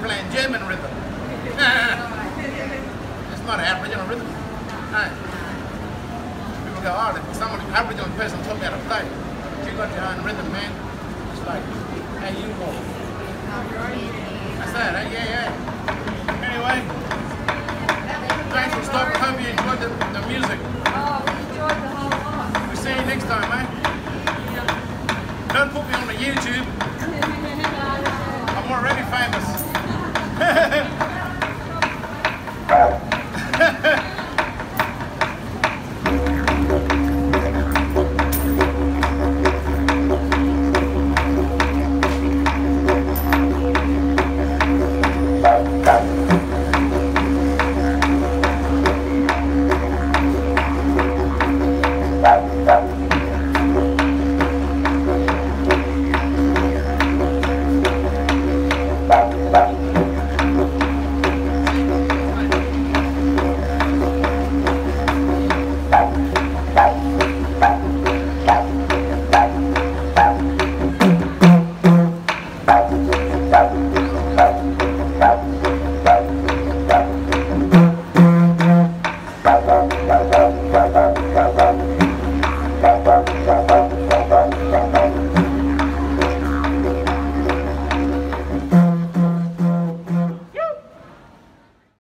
playing German rhythm. It's not Aboriginal rhythm. Hey. People go, oh, some Aboriginal person taught me how to play. You got your own rhythm, man. It's like, how you walk. That's that, eh? Yeah. Anyway, thanks for stopping. Hope you enjoyed the music. Oh, we enjoyed the whole lot. We'll see you next time, mate. Don't put me on the YouTube. I'm already famous. Bye.